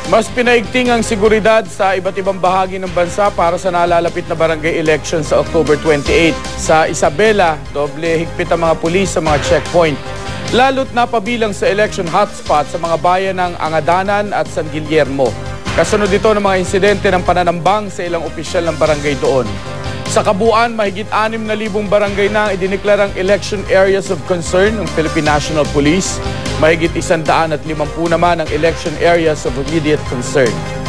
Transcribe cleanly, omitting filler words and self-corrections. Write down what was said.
Mas pinaigting ang seguridad sa iba't ibang bahagi ng bansa para sa nalalapit na barangay election sa October 28. Sa Isabela, doble higpit ang mga pulis sa mga checkpoint. Lalo't napabilang sa election hotspot sa mga bayan ng Angadanan at San Guillermo. Kasunod ito ng mga insidente ng pananambang sa ilang opisyal ng barangay doon. Sa kabuuan, mahigit 6,000 barangay na ang idineklarang election areas of concern ng Philippine National Police. Mahigit 150 naman ang election areas of immediate concern.